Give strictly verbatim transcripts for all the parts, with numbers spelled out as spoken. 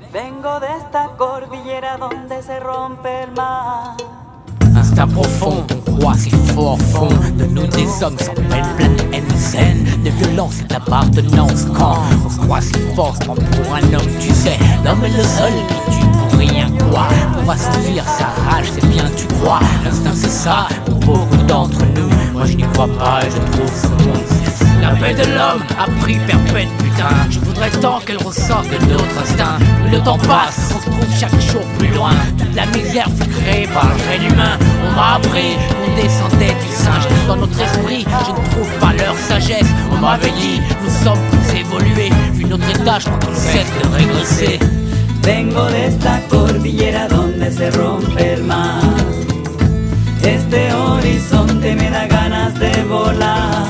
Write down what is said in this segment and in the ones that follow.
Vengo de esta cordillera donde se rompe el mar. Instinct profond, on croit si fort fond de nous des hommes sans peine, pleine haine saine de violence et d'appartenance. Quand on se croit si fort, se prend pour un homme, tu sais. L'homme est le seul qui tue pour rien, quoi. Pour assouvir sa rage, c'est bien tu crois. L'instinct c'est ça pour beaucoup d'entre nous. Moi je n'y crois pas et je trouve ce monde si fou. La paix de l'homme a pris perpète, putain. Je voudrais tant qu'elle ressorte de notre instinct. Plus le temps passe, on se trouve chaque jour plus loin. Toute la misère fut créée par le gène humain. On m'a appris qu'on descendait du singe. Dans notre esprit, je ne trouve pas leur sagesse. On m'avait dit, nous sommes plus évolués. Vu notre étage quand on cesse de régresser. Vengo de esta cordillera donde se rompe el mar. Este horizonte me da ganas de volar.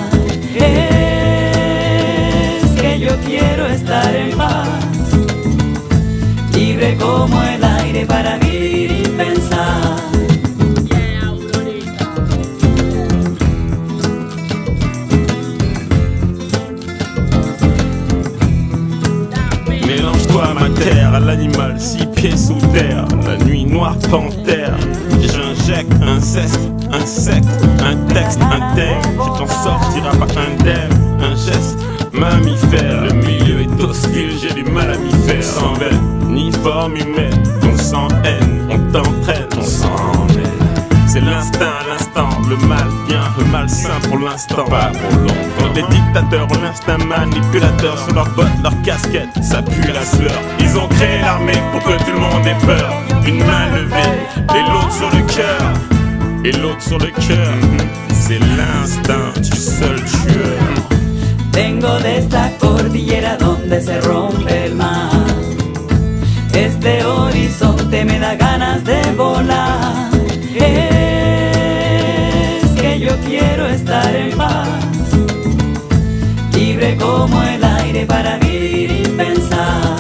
Es que yo quiero estar en paz, libre como el aire para vivir y pensar. Mélange-toi à ma terre, à l'animal, six pieds sous terre. La nuit noire panthère. J'injecte un zeste, un secte, un texte, un thème. Tu t'en sortiras pas indemne. Un geste, mammifère. Le milieu est hostile, j'ai du mal à m'y faire. Sans veine, ni forme humaine. On s'en haine, on t'entraîne, on s'en mêle. C'est l'instinct à l'instant, le mal bien, le malsain pour l'instant, pas pour longtemps. Les dictateurs ont l'instinct manipulateur. Sur leurs bottes, leurs casquettes, ça pue la sueur. Ils ont créé l'armée pour que tout le monde ait peur. Une main levée et l'autre sur le cœur. Et l'autre sur le cœur, c'est l'instinct du seul tueur. Vengo de esta cordillera donde se rompe el mar. Este horizonte me da ganas de volar. Es que yo quiero estar en paz, libre como el aire para vivir y pensar.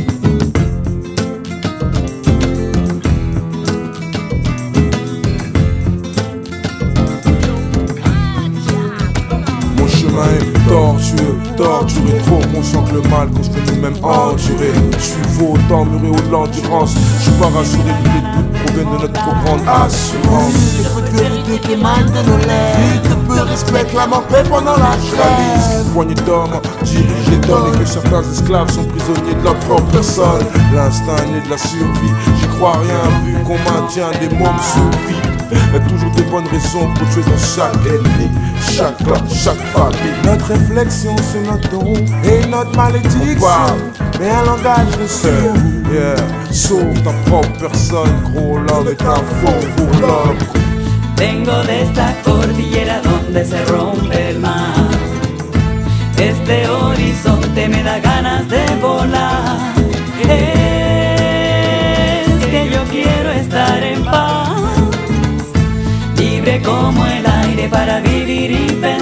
Mon chemin est tortueux, torturé, trop conscient que le mal qu'on se fait nous-mêmes endurer. Je suis faux, autant muré au de l'endurance. Je suis pas rassuré, tous les doutes proviennent de notre trop grande assurance. Le peu de vérité qui émane de nos lèvres, de peu respect, clamant paix pendant la trêve. Poignée d'hommes dirigés d'hommes et que certains esclaves sont prisonniers de leur propre personne. L'instinct est né de la survie, j'y crois rien vu qu'on maintient des mômes sous vie. Y'a toujours des bonnes raisons pour tuer dans chaque ennemi, chaque clan, chaque famille. Notre réflexion c'est notre don et notre malédiction, mais un langage de sourd. Yeah, sauve ta propre personne, gros, l'homme est un faux pour l'homme. Vengo de esta cordillera donde se rompe el mar. Este horizonte me da ganas de volar. Es que yo quiero estar en paz, libre como el aire para vivir y pensar.